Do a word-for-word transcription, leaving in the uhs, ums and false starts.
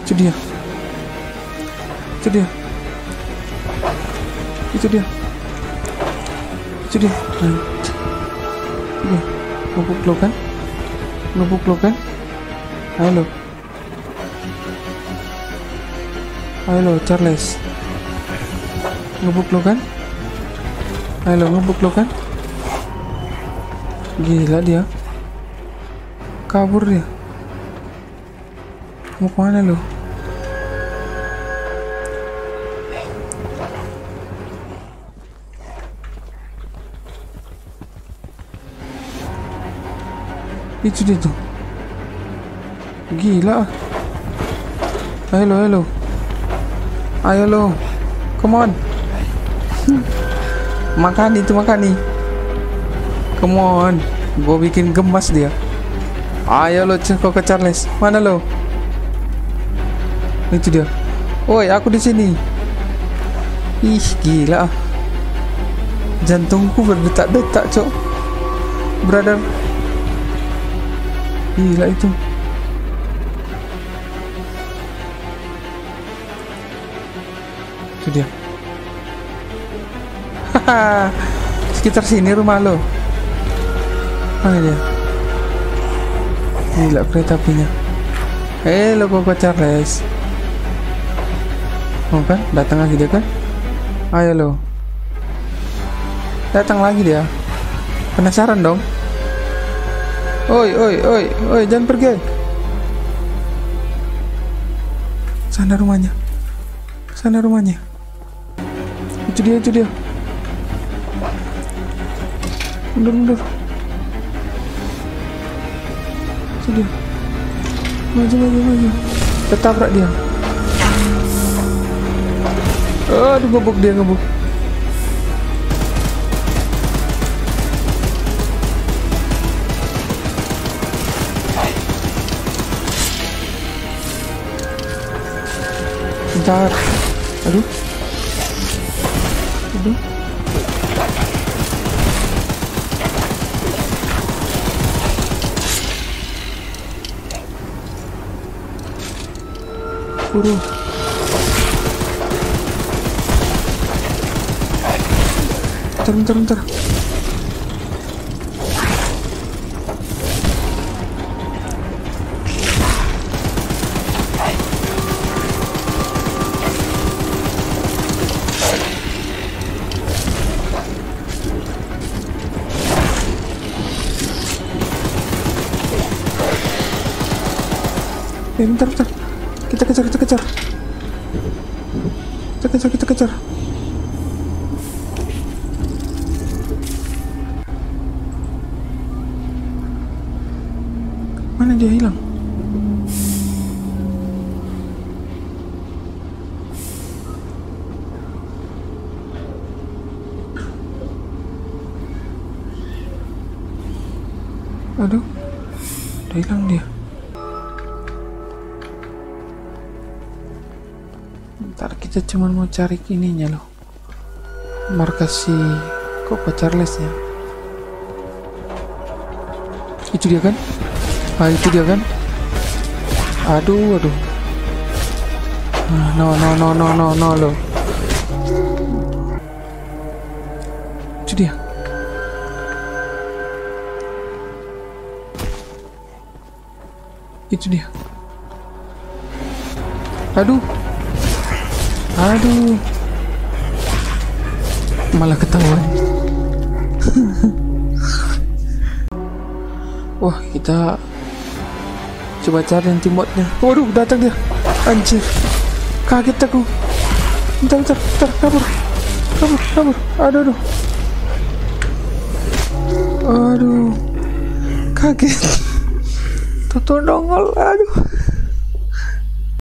Itu dia. Itu dia. Itu dia. Itu dia. Nah. Itu dia. Ngebuk lo kan? Ngebuk lo kan? Halo. Halo Charles. Ngebuk lo kan? Halo, ngebuk lo kan? Gila dia. Kabur dia. Mau kemana lo? Itu dia tuh. Gila. Halo, halo. Ayo lo. Come on. Makan itu, makan nih. Come on. Gue bikin gemas dia. Ayo lo, kok ke Charles. Mana lo? Itu dia. Woi, aku di sini. Ih, gila. Jantungku berdetak-detak, cok. Brother. Gila itu. Itu dia. Haha. Sekitar sini rumah lo. Mana dia? Gila kereta apinya. Halo Koko Charles. Oh kan? Datang lagi dia kan? Ayo lo. Datang lagi dia. Penasaran dong? Oi, oi, oi, oi, jangan pergi. Sana rumahnya. Sana rumahnya. Itu dia, itu dia. Mundur, mundur. Itu dia. Maju, maju, maju. Ketabrak dia. Aduh, ngebuk dia, ngebuk. Bentar. Aduh. Aduh. Buru. Bentar, bentar, bentar. Eh, bentar, bentar. Kita kejar, kita kejar. Kita kejar, kita kejar. Mana dia hilang? Aduh, udah hilang dia. Ntar kita cuma mau cari ininya loh, markas si Koko Charles nya. Itu dia kan? Ah, itu dia kan? Aduh, aduh. No, no, no, no, no, no, lo. Itu dia. Itu dia. Aduh. Aduh. Malah ketahuan. Wah, kita coba cari anti modnya. Waduh, datang dia. Anjir. Kaget aku. Bentar, bentar, bentar, kabur. Kabur, kabur. Aduh, aduh. Aduh. Kaget. Toto nongol, aduh.